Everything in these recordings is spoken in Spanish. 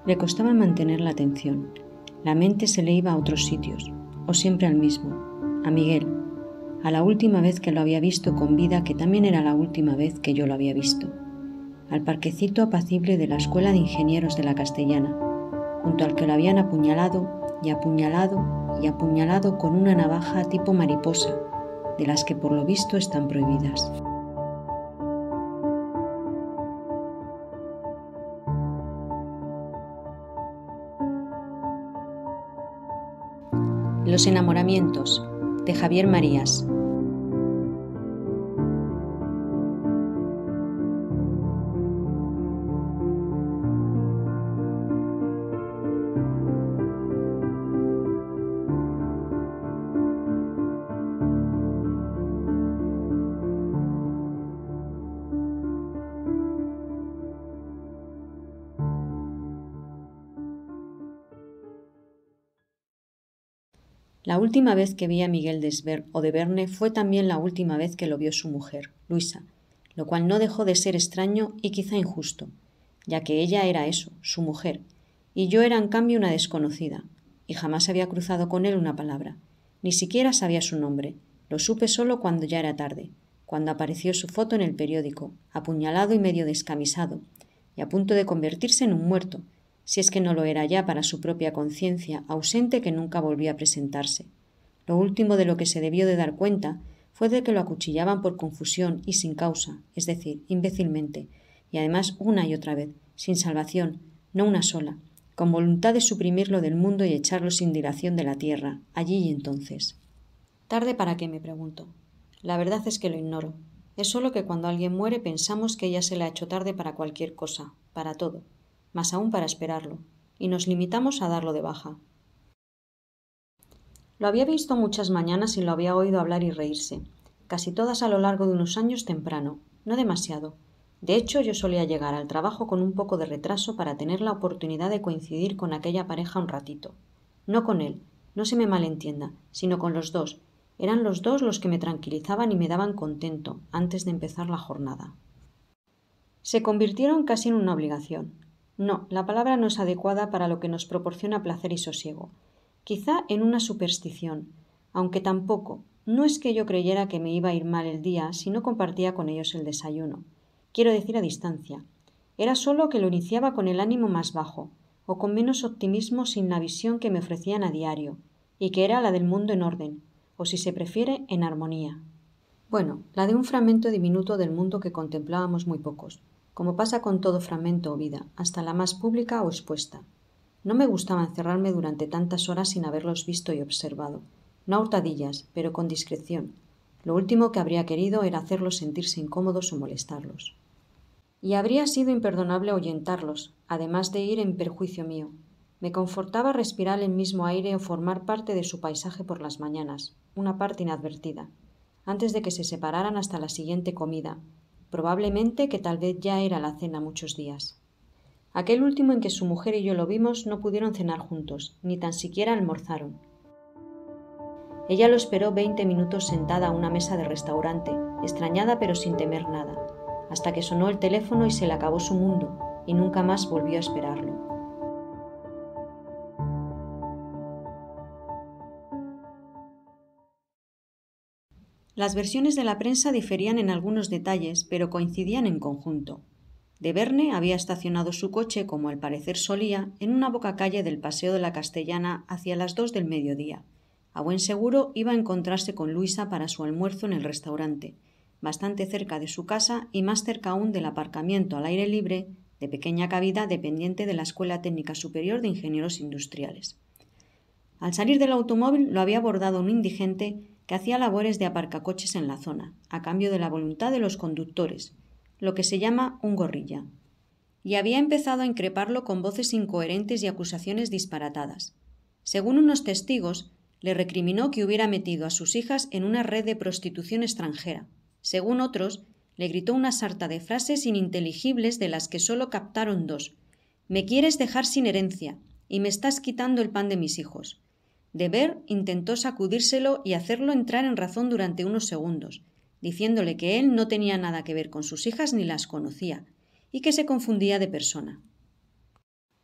Le costaba mantener la atención. La mente se le iba a otros sitios, o siempre al mismo, a Miguel, a la última vez que lo había visto con vida, que también era la última vez que yo lo había visto, al parquecito apacible de la Escuela de Ingenieros de la Castellana, junto al que lo habían apuñalado y apuñalado y apuñalado con una navaja tipo mariposa, de las que por lo visto están prohibidas. Los enamoramientos, de Javier Marías. La última vez que vi a Miguel de Verne fue también la última vez que lo vio su mujer, Luisa, lo cual no dejó de ser extraño y quizá injusto, ya que ella era eso, su mujer, y yo era en cambio una desconocida, y jamás había cruzado con él una palabra, ni siquiera sabía su nombre, lo supe solo cuando ya era tarde, cuando apareció su foto en el periódico, apuñalado y medio descamisado, y a punto de convertirse en un muerto, si es que no lo era ya para su propia conciencia, ausente que nunca volvió a presentarse. Lo último de lo que se debió de dar cuenta fue de que lo acuchillaban por confusión y sin causa, es decir, imbécilmente, y además una y otra vez, sin salvación, no una sola, con voluntad de suprimirlo del mundo y echarlo sin dilación de la tierra, allí y entonces. ¿Tarde para qué?, me pregunto. La verdad es que lo ignoro. Es solo que cuando alguien muere pensamos que ya se le ha hecho tarde para cualquier cosa, para todo, más aún para esperarlo, y nos limitamos a darlo de baja. Lo había visto muchas mañanas y lo había oído hablar y reírse, casi todas a lo largo de unos años temprano, no demasiado. De hecho, yo solía llegar al trabajo con un poco de retraso para tener la oportunidad de coincidir con aquella pareja un ratito. No con él, no se me malentienda, sino con los dos. Eran los dos los que me tranquilizaban y me daban contento antes de empezar la jornada. Se convirtieron casi en una obligación. No, la palabra no es adecuada para lo que nos proporciona placer y sosiego. Quizá en una superstición, aunque tampoco. No es que yo creyera que me iba a ir mal el día si no compartía con ellos el desayuno. Quiero decir a distancia. Era solo que lo iniciaba con el ánimo más bajo, o con menos optimismo sin la visión que me ofrecían a diario, y que era la del mundo en orden, o si se prefiere, en armonía. Bueno, la de un fragmento diminuto del mundo que contemplábamos muy pocos, como pasa con todo fragmento o vida, hasta la más pública o expuesta. No me gustaba encerrarme durante tantas horas sin haberlos visto y observado, no a hurtadillas, pero con discreción. Lo último que habría querido era hacerlos sentirse incómodos o molestarlos. Y habría sido imperdonable ahuyentarlos, además de ir en perjuicio mío. Me confortaba respirar el mismo aire o formar parte de su paisaje por las mañanas, una parte inadvertida, antes de que se separaran hasta la siguiente comida, probablemente que tal vez ya era la cena muchos días. Aquel último en que su mujer y yo lo vimos no pudieron cenar juntos, ni tan siquiera almorzaron. Ella lo esperó 20 minutos sentada a una mesa de restaurante, extrañada pero sin temer nada, hasta que sonó el teléfono y se le acabó su mundo, y nunca más volvió a esperarlo. Las versiones de la prensa diferían en algunos detalles, pero coincidían en conjunto. De Verne había estacionado su coche, como al parecer solía, en una bocacalle del Paseo de la Castellana hacia las 2 del mediodía. A buen seguro iba a encontrarse con Luisa para su almuerzo en el restaurante, bastante cerca de su casa y más cerca aún del aparcamiento al aire libre, de pequeña cabida dependiente de la Escuela Técnica Superior de Ingenieros Industriales. Al salir del automóvil lo había abordado un indigente que hacía labores de aparcacoches en la zona, a cambio de la voluntad de los conductores, lo que se llama un gorrilla, y había empezado a increparlo con voces incoherentes y acusaciones disparatadas. Según unos testigos, le recriminó que hubiera metido a sus hijas en una red de prostitución extranjera. Según otros, le gritó una sarta de frases ininteligibles de las que solo captaron dos. «Me quieres dejar sin herencia y me estás quitando el pan de mis hijos». De Ver intentó sacudírselo y hacerlo entrar en razón durante unos segundos, diciéndole que él no tenía nada que ver con sus hijas ni las conocía, y que se confundía de persona.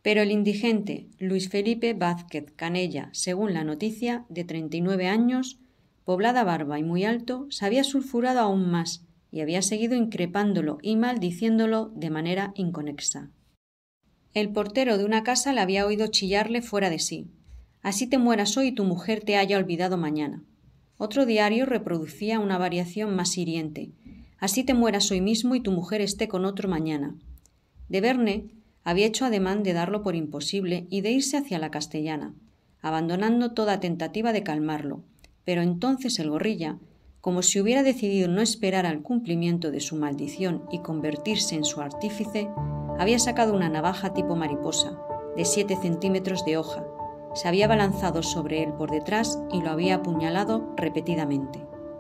Pero el indigente Luis Felipe Vázquez Canella, según la noticia, de 39 años, poblada barba y muy alto, se había sulfurado aún más y había seguido increpándolo y maldiciéndolo de manera inconexa. El portero de una casa le había oído chillarle fuera de sí. «Así te mueras hoy y tu mujer te haya olvidado mañana». Otro diario reproducía una variación más hiriente. «Así te mueras hoy mismo y tu mujer esté con otro mañana». De Verne había hecho ademán de darlo por imposible y de irse hacia la Castellana, abandonando toda tentativa de calmarlo, pero entonces el gorrilla, como si hubiera decidido no esperar al cumplimiento de su maldición y convertirse en su artífice, había sacado una navaja tipo mariposa, de 7 centímetros de hoja, se había abalanzado sobre él por detrás y lo había apuñalado repetidamente.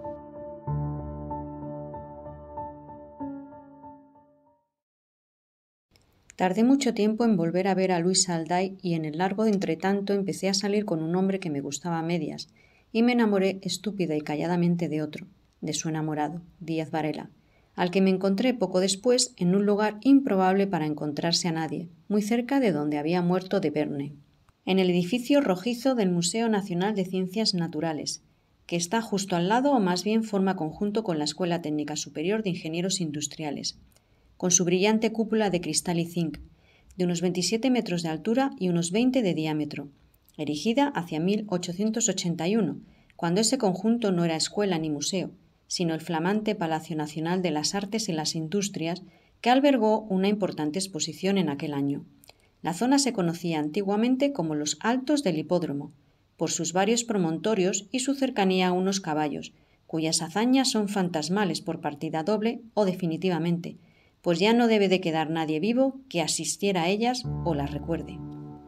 Tardé mucho tiempo en volver a ver a Luis Alday y en el largo entretanto empecé a salir con un hombre que me gustaba a medias y me enamoré estúpida y calladamente de otro, de su enamorado, Díaz Varela, al que me encontré poco después en un lugar improbable para encontrarse a nadie, muy cerca de donde había muerto de Verne, en el edificio rojizo del Museo Nacional de Ciencias Naturales, que está justo al lado o más bien forma conjunto con la Escuela Técnica Superior de Ingenieros Industriales, con su brillante cúpula de cristal y zinc, de unos 27 metros de altura y unos 20 de diámetro, erigida hacia 1881, cuando ese conjunto no era escuela ni museo, sino el flamante Palacio Nacional de las Artes y las Industrias, que albergó una importante exposición en aquel año. La zona se conocía antiguamente como los Altos del Hipódromo, por sus varios promontorios y su cercanía a unos caballos, cuyas hazañas son fantasmales por partida doble o definitivamente, pues ya no debe de quedar nadie vivo que asistiera a ellas o las recuerde.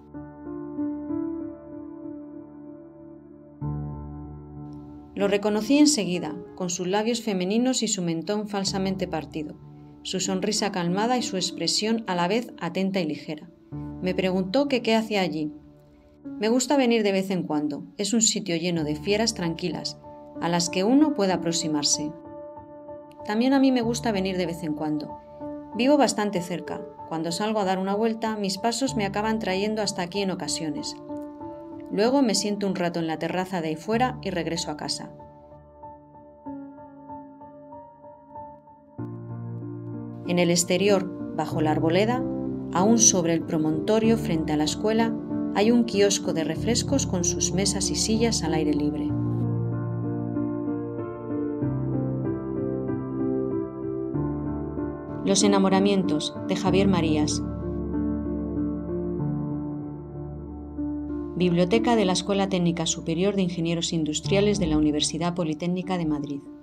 Lo reconocí enseguida, con sus labios femeninos y su mentón falsamente partido, su sonrisa calmada y su expresión a la vez atenta y ligera. Me preguntó que qué hacía allí. «Me gusta venir de vez en cuando. Es un sitio lleno de fieras tranquilas, a las que uno puede aproximarse». También a mí me gusta venir de vez en cuando. Vivo bastante cerca. Cuando salgo a dar una vuelta, mis pasos me acaban trayendo hasta aquí en ocasiones. Luego me siento un rato en la terraza de ahí fuera y regreso a casa. En el exterior, bajo la arboleda, aún sobre el promontorio frente a la escuela, hay un kiosco de refrescos con sus mesas y sillas al aire libre. Los enamoramientos, de Javier Marías. Biblioteca de la Escuela Técnica Superior de Ingenieros Industriales de la Universidad Politécnica de Madrid.